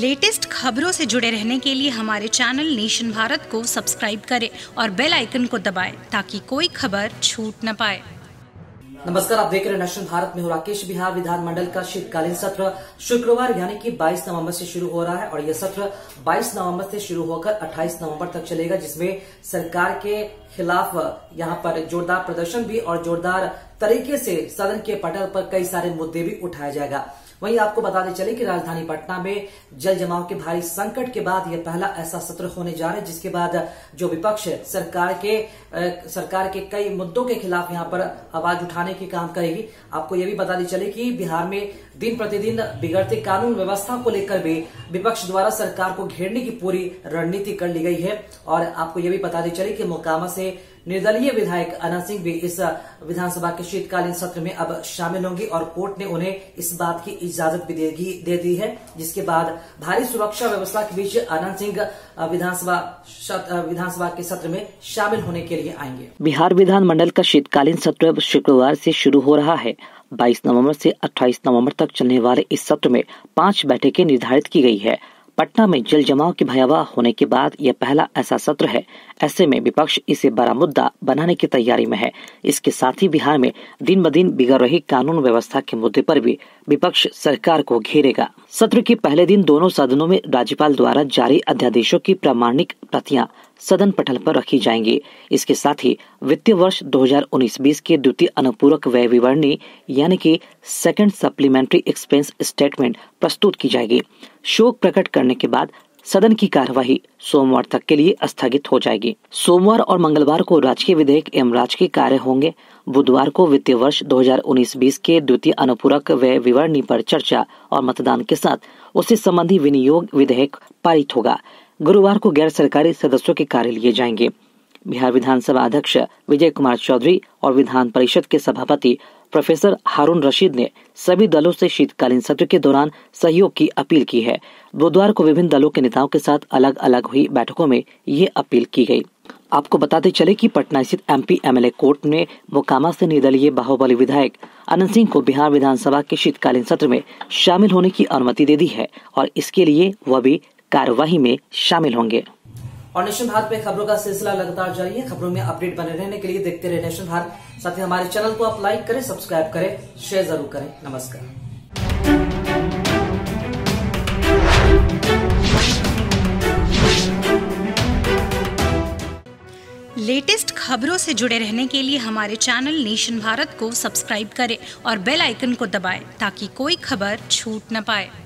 Latest खबरों से जुड़े रहने के लिए हमारे चैनल नेशन भारत को सब्सक्राइब करें और बेल आइकन को दबाएं ताकि कोई खबर छूट न पाए। नमस्कार, आप देख रहे हैं नेशन भारत में हूं राकेश। बिहार विधानमंडल का शीतकालीन सत्र शुक्रवार यानी कि 22 नवंबर से शुरू हो रहा है और यह सत्र 22 नवंबर से शुरू होकर 28 नवंबर तक चलेगा, जिसमें सरकार के खिलाफ यहां पर जोरदार प्रदर्शन भी और जोरदार तरीके से सदन के पटल पर कई सारे मुद्दे भी उठाया जाएगा। वहीं आपको बताते चले कि राजधानी पटना में जल जमाव के भारी संकट के बाद यह पहला ऐसा सत्र होने जा रहा है जिसके बाद जो विपक्ष सरकार के कई मुद्दों के खिलाफ यहां पर आवाज उठाने की काम करेगी। आपको यह भी बताते चले कि बिहार में दिन प्रतिदिन बिगड़ते कानून व्यवस्था को लेकर भी विपक्ष द्वारा सरकार को घेरने की पूरी रणनीति कर ली गई है। और आपको यह भी बताते चले कि मोकामा से निर्दलीय विधायक अनंत सिंह भी इस विधानसभा के शीतकालीन सत्र में अब शामिल होंगी और कोर्ट ने उन्हें इस बात की इजाजत भी दे दी है, जिसके बाद भारी सुरक्षा व्यवस्था के बीच अनंत सिंह विधानसभा के सत्र में शामिल होने के लिए आएंगे। बिहार विधानमंडल का शीतकालीन सत्र शुक्रवार से शुरू हो रहा है। 22 नवंबर से 28 नवंबर तक चलने वाले इस सत्र में 5 बैठकें निर्धारित की गई है। पटना में जल जमाव के भयावह होने के बाद यह पहला ऐसा सत्र है। ऐसे में विपक्ष इसे बड़ा मुद्दा बनाने की तैयारी में है। इसके साथ ही बिहार में दिन ब दिन बिगड़ रही कानून व्यवस्था के मुद्दे पर भी विपक्ष सरकार को घेरेगा। सत्र के पहले दिन दोनों सदनों में राज्यपाल द्वारा जारी अध्यादेशों की प्रामाणिक प्रतियां सदन पटल पर रखी जाएंगी। इसके साथ ही वित्तीय वर्ष 2019-20 के द्वितीय अनुपूरक व्यय विवरणी यानी कि सेकंड सप्लीमेंट्री एक्सपेंस स्टेटमेंट प्रस्तुत की जाएगी। शोक प्रकट करने के बाद सदन की कार्यवाही सोमवार तक के लिए स्थगित हो जाएगी। सोमवार और मंगलवार को राजकीय विधेयक एवं राजकीय कार्य होंगे। बुधवार को वित्तीय वर्ष 2019-20 के द्वितीय अनुपूरक व्यय विवरणी पर चर्चा और मतदान के साथ उससे संबंधी विनियोग विधेयक पारित होगा। गुरुवार को गैर सरकारी सदस्यों के कार्य लिए जाएंगे। बिहार विधानसभा अध्यक्ष विजय कुमार चौधरी और विधान परिषद के सभापति प्रोफेसर हारून रशीद ने सभी दलों से शीतकालीन सत्र के दौरान सहयोग की अपील की है। बुधवार को विभिन्न दलों के नेताओं के साथ अलग अलग हुई बैठकों में ये अपील की गई। आपको बताते चले कि पटना स्थित एमपी एमएलए कोर्ट ने मोकामा से निर्दलीय बाहुबली विधायक अनंत सिंह को बिहार विधानसभा के शीतकालीन सत्र में शामिल होने की अनुमति दे दी है और इसके लिए वह भी कार्यवाही में शामिल होंगे। और नेशन भारत में खबरों का सिलसिला लगातार जारी है। खबरों में अपडेट बने रहने के लिए देखते रहे नेशन भारत। साथ ही हमारे चैनल को आप लाइक करें, सब्सक्राइब करें, शेयर जरूर करें। नमस्कार। लेटेस्ट खबरों से जुड़े रहने के लिए हमारे चैनल नेशन भारत को सब्सक्राइब करें और बेल आइकन को दबाएं ताकि कोई खबर छूट न पाए।